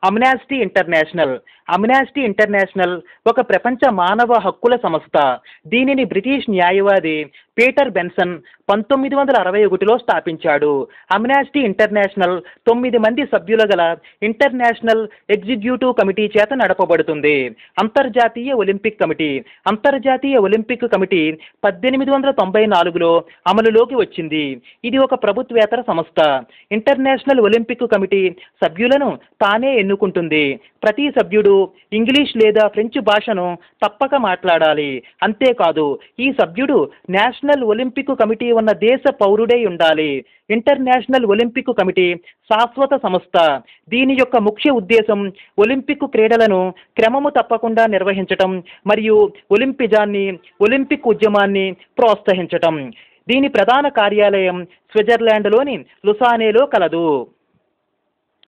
అమ్నాస్టీ international. అమ్నాస్టీ international ఒక ప్రపంచ మానవ హక్కుల సంస్థ. దీనిని బ్రిటిష్ న్యాయవాది పీటర్ బెన్సన్ 1961లో స్థాపించాడు. అమ్నాస్టీ ఇంటర్నేషనల్ 9 మంది సభ్యుల గల ఇంటర్నేషనల్ ఎగ్జిక్యూటివ్ కమిటీ చేత నడపబడుతుంది. అంతర్జాతీయ ఒలింపిక్ కమిటీ. అంతర్జాతీయ ఒలింపిక్ కమిటీ 1894లో అమలులోకి వచ్చింది. ఇది ఒక ప్రభుత్వేతర సంస్థ. ఇంటర్నేషనల్ ఒలింపిక్ కమిటీ సభ్యులను తానే ఎన్నుకుంటుంది. ప్రతి సభ్యుడు ఇంగ్లీష్ లేదా ఫ్రెంచ్ భాషను తప్పక మాట్లాడాలి. అంతేకాదు, ఈ సభ్యుడు నేషనల్ ఒలింపిక్ కమిటీ ఉన్న దేశ పౌరుడై ఉండాలి. ఇంటర్నేషనల్ ఒలింపిక్ కమిటీ శాశ్వత సంస్థ. దీని యొక్క ముఖ్య ఉద్దేశం ఒలింపిక్ క్రీడలను క్రమము తప్పకుండా నిర్వహించటం మరియు ఒలింపిజాన్ని, ఒలింపిక్ ఉద్యమాన్ని ప్రోత్సహించటం. దీని ప్రధాన కార్యాలయం స్విట్జర్లాండ్లోని లుసానేలో కలదు.